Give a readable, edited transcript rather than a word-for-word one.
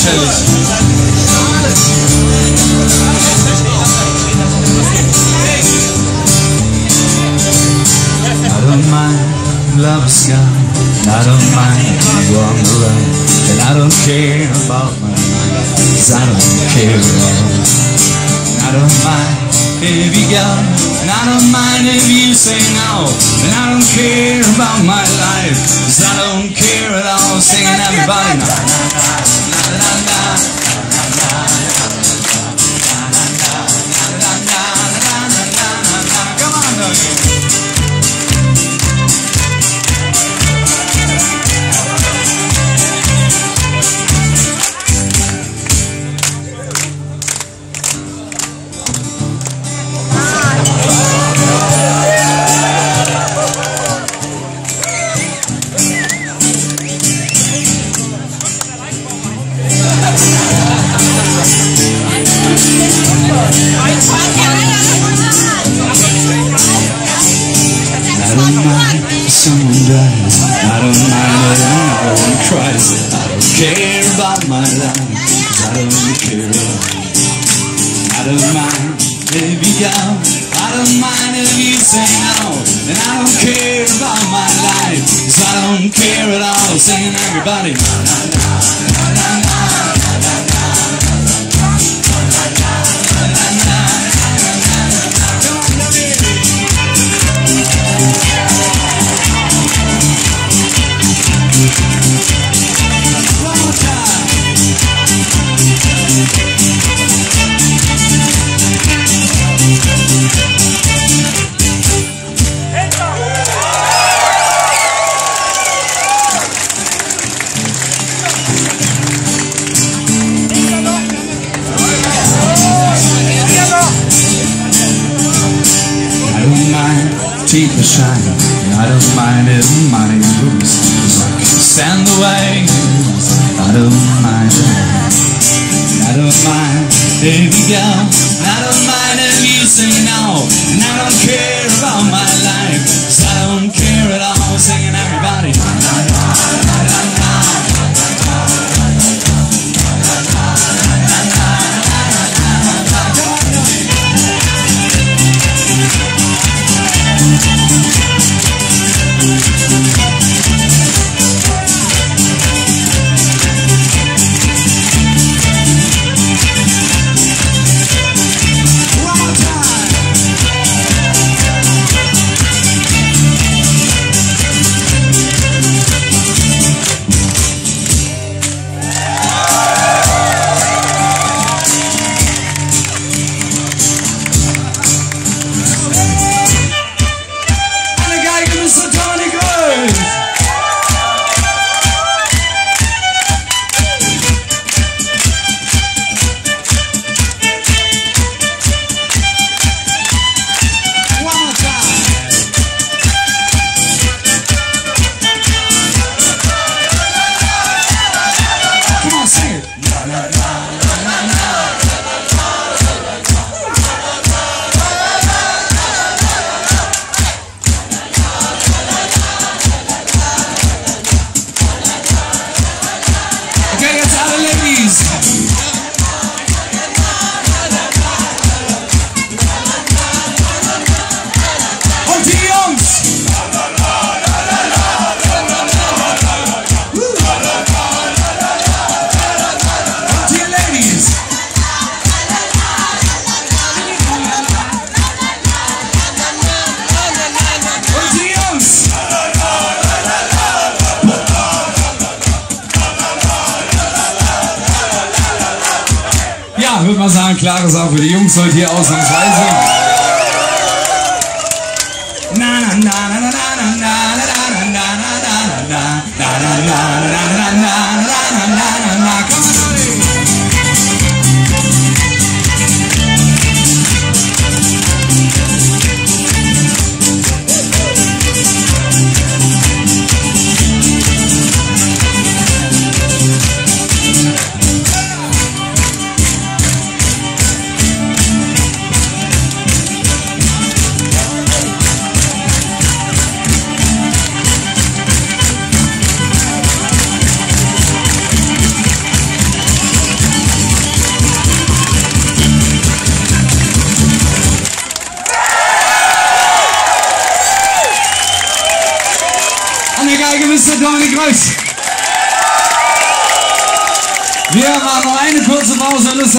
herrlich. I don't mind, love is gone. I don't mind you on the run. And I don't care about my life, 'cause I don't care at all. I don't mind if you go, and I don't mind if you say no. And I don't care about my life, 'cause I don't care at all. Singing everybody now. Come on, Dougie. Someone dies, I don't mind it, everyone cries. I don't care about my life, 'cause I don't care at all. I don't mind if you go, I don't mind if you say no. And I don't care about my life, 'cause I don't care at all. Singing everybody. Keep it shining, I don't mind if money moves, 'cause I can stand the way. I don't mind it, I don't mind if you go, I don't mind if you say no. And I don't care about my life, 'cause I don't care at all. Singing everybody. Ich würde mal sagen, klare Sache für die Jungs heute hier ausnahmsweise. Geige, Mr. Dominik Reuss. Wir machen noch eine kurze Pause.